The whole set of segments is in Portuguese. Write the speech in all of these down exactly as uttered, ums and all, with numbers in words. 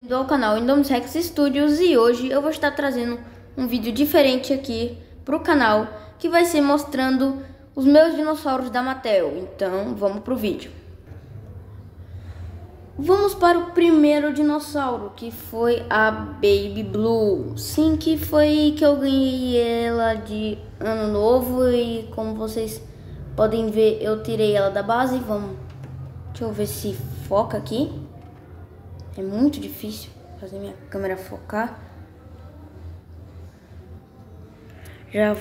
Do ao canal Indominus Rex Studios, e hoje eu vou estar trazendo um vídeo diferente aqui pro canal, que vai ser mostrando os meus dinossauros da Mattel. Então vamos pro vídeo. Vamos para o primeiro dinossauro, que foi a Baby Blue. Sim, que foi que eu ganhei ela de ano novo, e como vocês podem ver, eu tirei ela da base. Vamos, deixa eu ver se foca aqui. É muito difícil fazer minha câmera focar. Já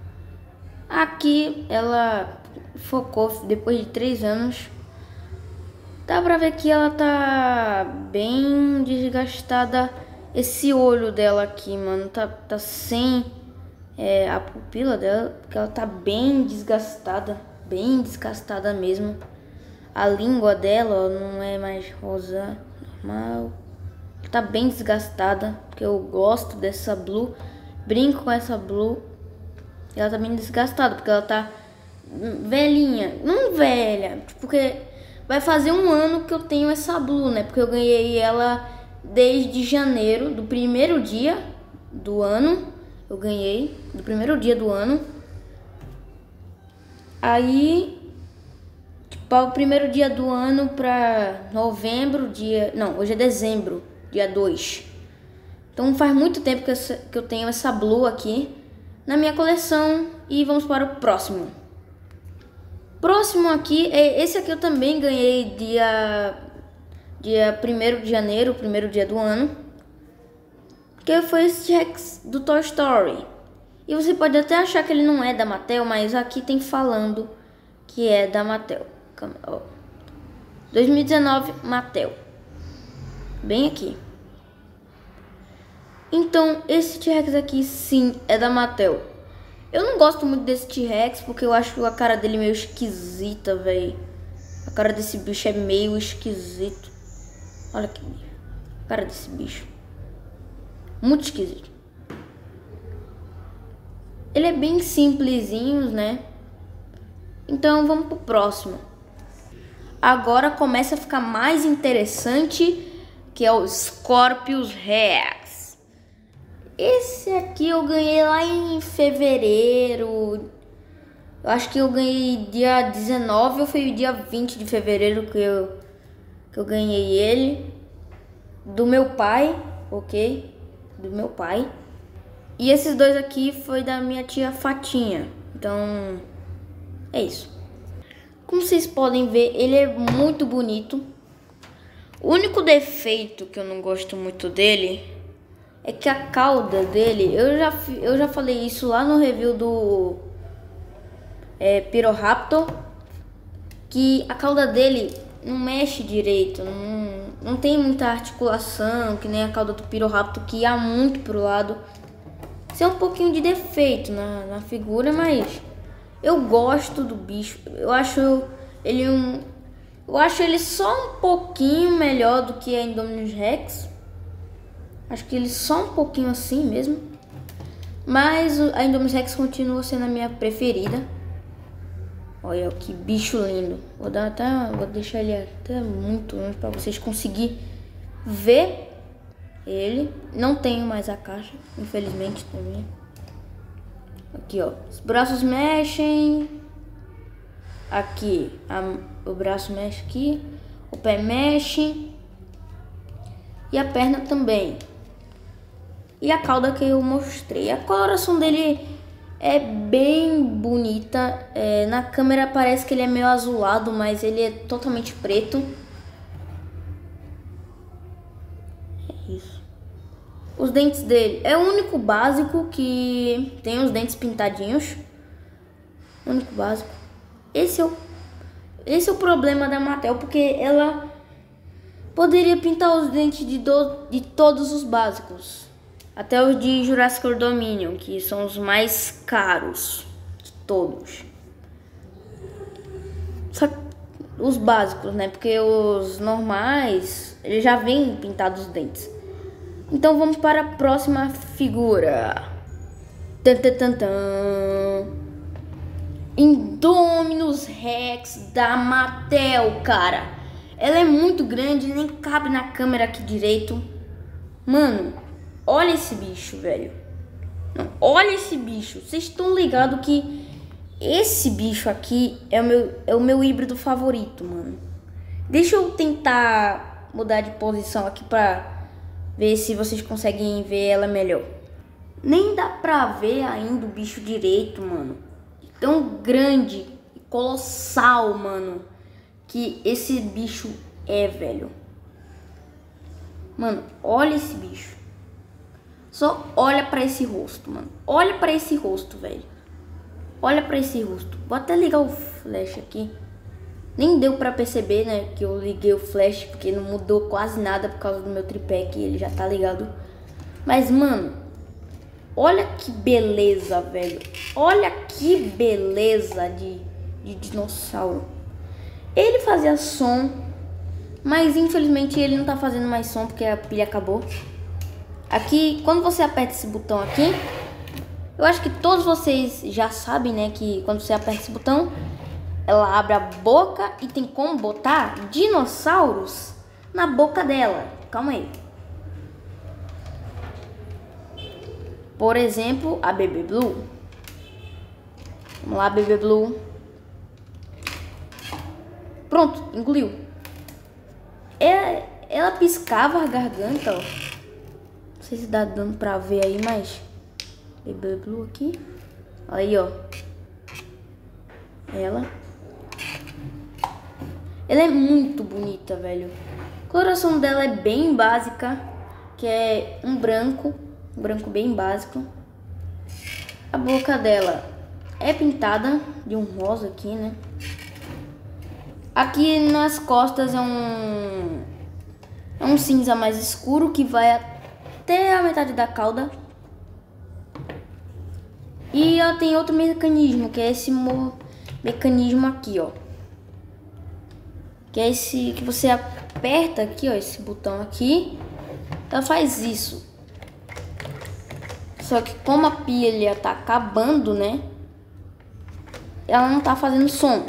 aqui ela focou depois de três anos. Dá pra ver que ela tá bem desgastada. Esse olho dela aqui, mano, tá, tá sem é, a pupila dela, porque ela tá bem desgastada, bem desgastada mesmo. A língua dela, ó, não é mais rosa normal, tá bem desgastada, porque eu gosto dessa Blue, brinco com essa Blue. Ela tá bem desgastada, porque ela tá velhinha, não velha, porque vai fazer um ano que eu tenho essa Blue, né? Porque eu ganhei ela desde janeiro, do primeiro dia do ano. Eu ganhei do primeiro dia do ano. Aí, tipo, o primeiro dia do ano pra novembro, dia... Não, hoje é dezembro, dia dois. Então faz muito tempo que eu, que eu tenho essa Blue aqui na minha coleção. E vamos para o próximo. Próximo aqui, é esse aqui eu também ganhei dia, dia primeiro de janeiro, primeiro dia do ano. Que foi esse T-Rex do Toy Story. E você pode até achar que ele não é da Mattel, mas aqui tem falando que é da Mattel. dois mil e dezenove, Mattel. Bem aqui. Então, esse T-Rex aqui sim é da Mattel. Eu não gosto muito desse T-Rex, porque eu acho a cara dele meio esquisita, velho. A cara desse bicho é meio esquisito. Olha aqui, a cara desse bicho. Muito esquisito. Ele é bem simplesinho, né? Então, vamos pro próximo. Agora começa a ficar mais interessante, que é o Scorpius Rex. Esse aqui eu ganhei lá em fevereiro. Eu acho que eu ganhei dia dezenove ou foi dia vinte de fevereiro que eu, que eu ganhei ele. Do meu pai, ok? Do meu pai. E esses dois aqui foi da minha tia Fatinha. Então, é isso. Como vocês podem ver, ele é muito bonito. O único defeito que eu não gosto muito dele é que a cauda dele, eu já, eu já falei isso lá no review do é, Pyroraptor, que a cauda dele não mexe direito, não, não tem muita articulação, que nem a cauda do Pyroraptor, que ia muito pro lado. Isso é um pouquinho de defeito na, na figura, mas eu gosto do bicho. Eu acho ele um, eu acho ele só um pouquinho melhor do que a Indominus Rex. Acho que ele só um pouquinho assim mesmo. Mas a Indominus Rex continua sendo a minha preferida. Olha que bicho lindo. Vou dar até, vou deixar ele até muito longe para vocês conseguirem ver ele. Não tenho mais a caixa, infelizmente também. Aqui, ó. Os braços mexem. Aqui, a, o braço mexe aqui. O pé mexe. E a perna também. E a cauda que eu mostrei. A coloração dele é bem bonita. É, na câmera parece que ele é meio azulado, mas ele é totalmente preto. É isso. Os dentes dele é o único básico que tem os dentes pintadinhos. O único básico. Esse é o, esse é o problema da Mattel, porque ela poderia pintar os dentes de, do, de todos os básicos. Até os de Jurassic World Dominion, que são os mais caros de todos. Só os básicos, né? Porque os normais, eles já vêm pintados os dentes. Então vamos para a próxima figura. Tan, tan, tan, tan. Indominus Rex da Mattel, cara. Ela é muito grande, nem cabe na câmera aqui direito. Mano, olha esse bicho, velho. Não, olha esse bicho. Vocês estão ligados que esse bicho aqui é o, meu, é o meu híbrido favorito, mano. Deixa eu tentar mudar de posição aqui pra ver se vocês conseguem ver ela melhor. Nem dá pra ver ainda o bicho direito, mano. Tão grande e colossal, mano, que esse bicho é, velho. Mano, olha esse bicho. Só olha pra esse rosto, mano. Olha pra esse rosto, velho. Olha pra esse rosto. Vou até ligar o flash aqui. Nem deu pra perceber, né, que eu liguei o flash, porque não mudou quase nada por causa do meu tripé, que ele já tá ligado. Mas, mano, olha que beleza, velho. Olha que beleza de, de dinossauro. Ele fazia som, mas infelizmente ele não tá fazendo mais som porque a pilha acabou. Aqui, quando você aperta esse botão aqui, eu acho que todos vocês já sabem, né, que quando você aperta esse botão, ela abre a boca e tem como botar dinossauros na boca dela. Calma aí. Por exemplo, a Bebê Blue. Vamos lá, Bebê Blue. Pronto, engoliu. Ela, ela piscava a garganta, ó. Não sei se dá dando pra ver aí, mas... Bebê Blue aqui. Aí, ó. Ela. Ela é muito bonita, velho. A coloração dela é bem básica, que é um branco. Um branco bem básico. A boca dela é pintada de um rosa aqui, né? Aqui nas costas é um... É um cinza mais escuro que vai até a metade da cauda. E ela tem outro mecanismo, que é esse mecanismo aqui, ó. Que é esse que você aperta aqui, ó, esse botão aqui. Ela faz isso. Só que como a pilha tá acabando, né? Ela não tá fazendo som.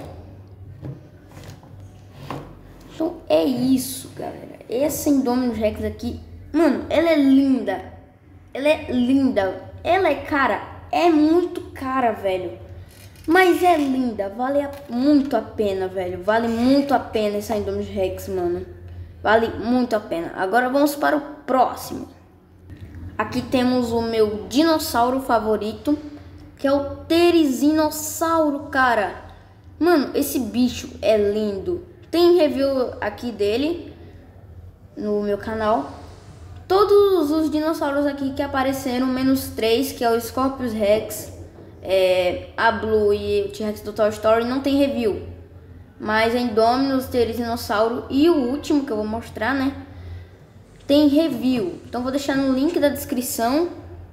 Então é isso, galera. Essa Indominus Rex aqui, mano, ela é linda. Ela é linda. Ela é cara, é muito cara, velho. Mas é linda, vale a, muito a pena, velho. Vale muito a pena essa Indominus Rex, mano. Vale muito a pena. Agora vamos para o próximo. Aqui temos o meu dinossauro favorito, que é o Therizinosauro, cara. Mano, esse bicho é lindo. Tem review aqui dele no meu canal. Todos os dinossauros aqui que apareceram, menos três, que é o Scorpius Rex, é, a Blue e o T-Rex do Toy Story, não tem review. Mas a Indominus, Therizinosauro e o último que eu vou mostrar, né, tem review. Então vou deixar no link da descrição.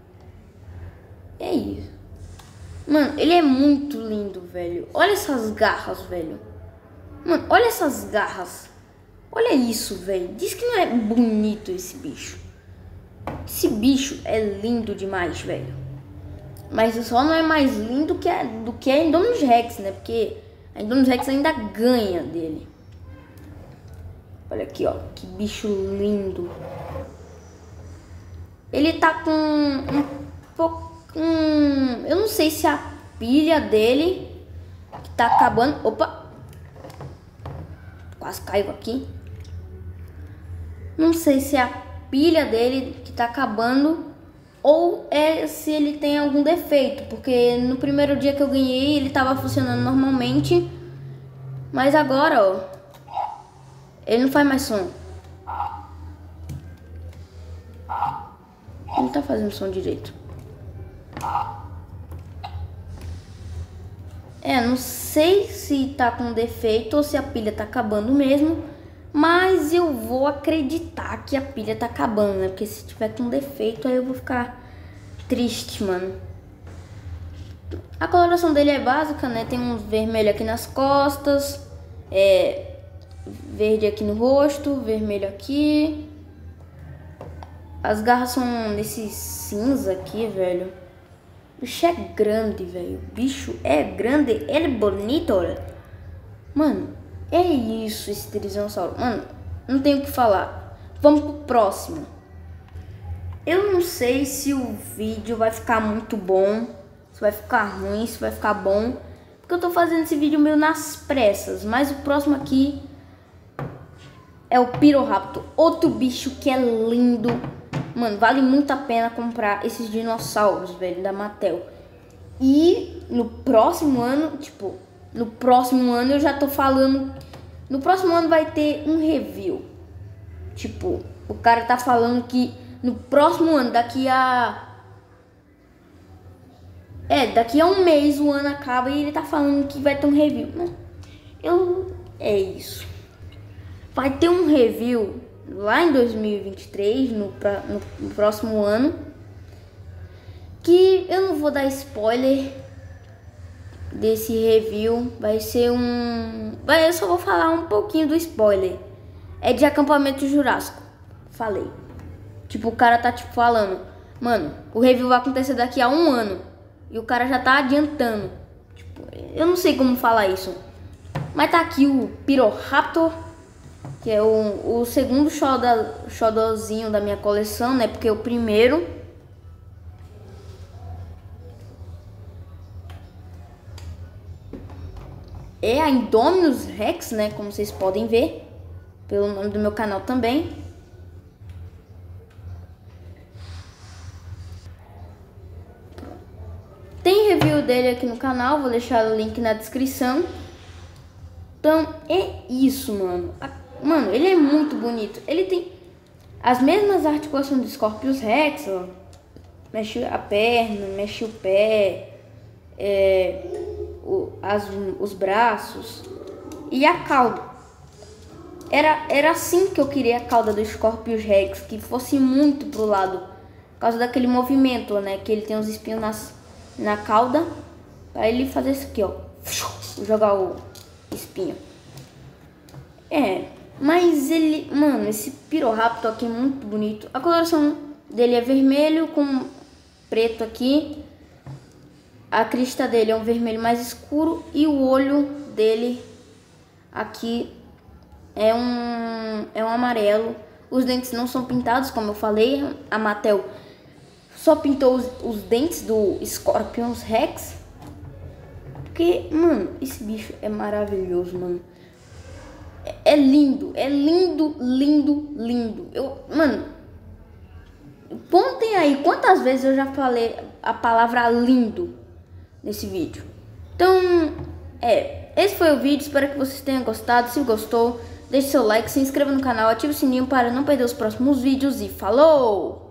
É isso. Mano, ele é muito lindo, velho. Olha essas garras, velho. Mano, olha essas garras. Olha isso, velho. Diz que não é bonito esse bicho. Esse bicho é lindo demais, velho. Mas só não é mais lindo que a, do que a Indominus Rex, né? Porque a Indominus Rex ainda ganha dele. Olha aqui, ó. Que bicho lindo. Ele tá com um pouco... Um, eu não sei se a pilha dele que tá acabando... Opa! Quase caiu aqui. Não sei se é a pilha dele que tá acabando ou é se ele tem algum defeito, porque no primeiro dia que eu ganhei ele tava funcionando normalmente, mas agora, ó, ele não faz mais som. Ele não tá fazendo som direito. É, não sei se tá com defeito ou se a pilha tá acabando mesmo, mas eu vou acreditar que a pilha tá acabando, né? Porque se tiver com defeito aí eu vou ficar triste, mano. A coloração dele é básica, né? Tem um vermelho aqui nas costas, é verde aqui no rosto, vermelho aqui. As garras são nesse cinza aqui, velho. O bicho é grande, velho. O bicho é grande, ele é bonito, olha. Mano, é isso esse Therizinosauro. Mano, não tenho o que falar. Vamos pro próximo. Eu não sei se o vídeo vai ficar muito bom, se vai ficar ruim, se vai ficar bom, porque eu tô fazendo esse vídeo meio nas pressas, mas o próximo aqui é o Piroraptor, outro bicho que é lindo. Mano, vale muito a pena comprar esses dinossauros, velho, da Mattel. E no próximo ano, tipo, no próximo ano eu já tô falando, no próximo ano vai ter um review. Tipo, o cara tá falando que no próximo ano, daqui a... É, daqui a um mês o ano acaba e ele tá falando que vai ter um review. Né? Eu... É isso. Vai ter um review lá em dois mil e vinte e três, no, pra, no, no próximo ano. Que eu não vou dar spoiler desse review. Vai ser um... Vai, eu só vou falar um pouquinho do spoiler. É de Acampamento Jurássico. Falei. Tipo, o cara tá tipo falando, mano, o review vai acontecer daqui a um ano. E o cara já tá adiantando. Tipo, eu não sei como falar isso. Mas tá aqui o Piroraptor, que é o, o segundo xodózinho da minha coleção, né? Porque o primeiro é a Indominus Rex, né? Como vocês podem ver pelo nome do meu canal também. Tem review dele aqui no canal, vou deixar o link na descrição. Então é isso, mano. Mano, ele é muito bonito. Ele tem as mesmas articulações do Scorpius Rex, ó. Mexe a perna, mexe o pé, é, o, as, os braços e a cauda. Era, era assim que eu queria a cauda do Scorpius Rex, que fosse muito pro lado, por causa daquele movimento, né? Que ele tem os espinhos nas, na cauda, para ele fazer isso aqui, ó, jogar o espinho. É, mas ele, mano, esse Piroraptor aqui é muito bonito. A coloração dele é vermelho com preto aqui. A crista dele é um vermelho mais escuro e o olho dele aqui é um é um amarelo. Os dentes não são pintados, como eu falei. A Mattel só pintou os, os dentes do Scorpius Rex. Porque, mano, esse bicho é maravilhoso, mano. É, é lindo, é lindo, lindo, lindo. Eu, mano, contem aí quantas vezes eu já falei a palavra lindo nesse vídeo. Então, é, esse foi o vídeo. Espero que vocês tenham gostado. Se gostou, deixe seu like, se inscreva no canal, ative o sininho para não perder os próximos vídeos e falou!